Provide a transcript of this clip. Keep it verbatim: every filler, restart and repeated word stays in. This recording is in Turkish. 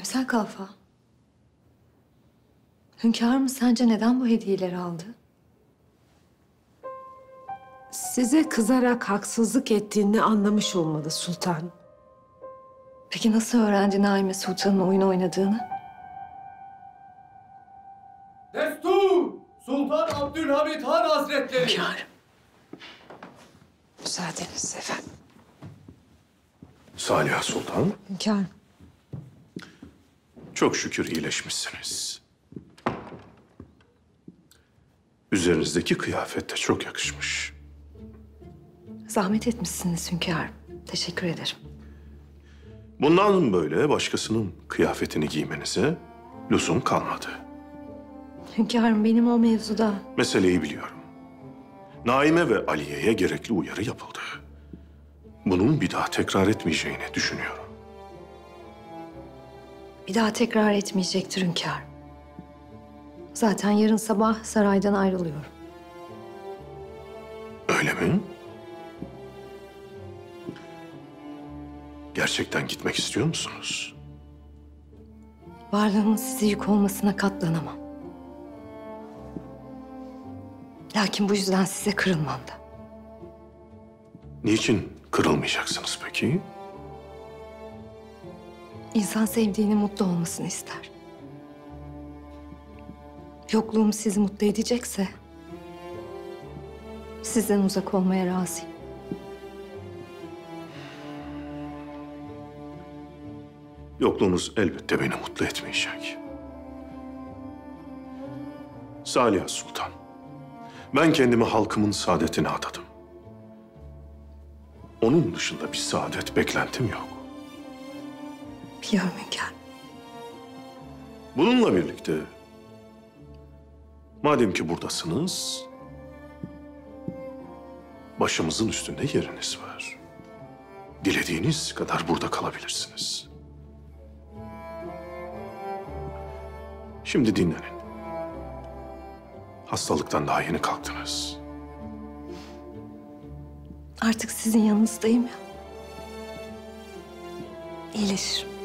Emsal Kalfa. Hünkârım sence neden bu hediyeleri aldı? Size kızarak haksızlık ettiğini anlamış olmalı sultan. Peki nasıl öğrendi Naime Sultan'ın oyun oynadığını? Destur! Sultan Abdülhamit Han Hazretleri! Hünkârım. Müsaadenizle efendim. Saliha Sultan, Hünkârım. çok şükür iyileşmişsiniz. Üzerinizdeki kıyafet de çok yakışmış. Zahmet etmişsiniz hünkârım. Teşekkür ederim. Bundan böyle başkasının kıyafetini giymenize lüzum kalmadı. Hünkârım benim o mevzuda... Meseleyi biliyorum. Naime ve Aliye'ye gerekli uyarı yapıldı. Bunun bir daha tekrar etmeyeceğini düşünüyorum. Bir daha tekrar etmeyecektir hünkârım. Zaten yarın sabah saraydan ayrılıyorum. Öyle mi? Gerçekten gitmek istiyor musunuz? Varlığımın size yük olmasına katlanamam. Lakin bu yüzden size kırılmam da. Niçin kırılmayacaksınız peki? İnsan sevdiğinin mutlu olmasını ister. Yokluğum sizi mutlu edecekse... sizden uzak olmaya razıyım. Yokluğunuz elbette beni mutlu etmeyecek. Saliha Sultan, ben kendimi halkımın saadetine adadım. Onun dışında bir saadet beklentim yok. Biliyorum hünkârım. Bununla birlikte, madem ki buradasınız, başımızın üstünde yeriniz var. Dilediğiniz kadar burada kalabilirsiniz. Şimdi dinlenin. Hastalıktan daha yeni kalktınız. Artık sizin yanınızdayım ya. İyileşirim.